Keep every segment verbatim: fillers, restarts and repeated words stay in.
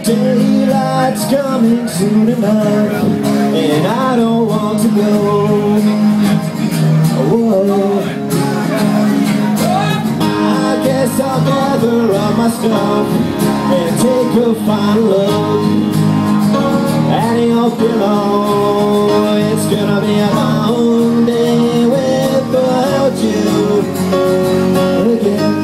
Daylight's coming soon enough, and I don't want to go. Whoa. I guess I'll gather up my stuff and take a final look at your pillow. It's gonna be a long day without you again.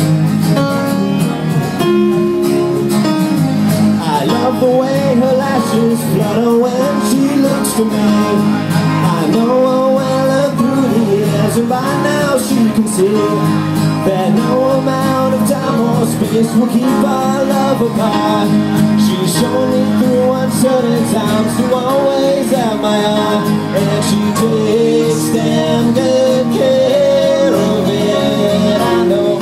I love the way her lashes flutter when she looks to me. I know her well and through the years, and by now she can see that no amount of time or space will keep our love apart. She's shown me through uncertain times to always have my eye, and she takes damn good care of it, I know.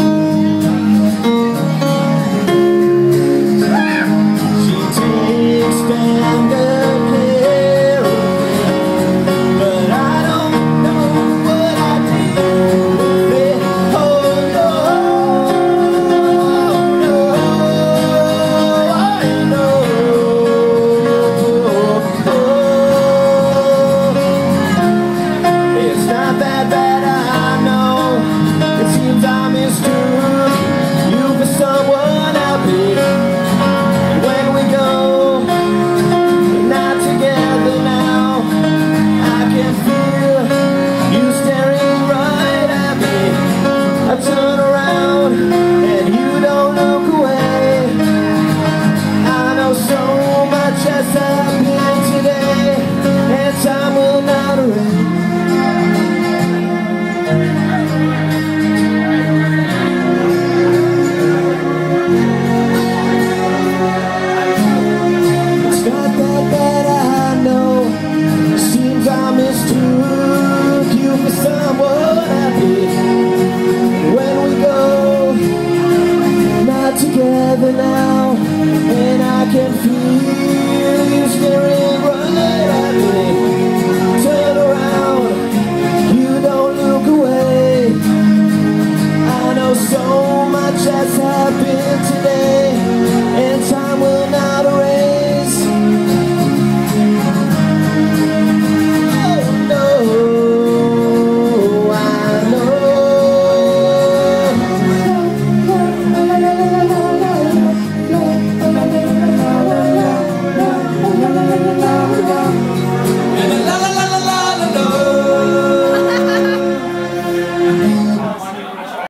She takes damn good care of it, but I don't know what I did with it. Oh no, no, I know. It's not that bad, I know. It seems I mistook you for someone happy. And when we go, we're not together now. I can feel you staring right at me. I turn around and you don't look away. I know so much has happened today, and time will not erase. It's not that bad, I know. Seems I mistook you for someone happy. When we go, not together now, and I can feel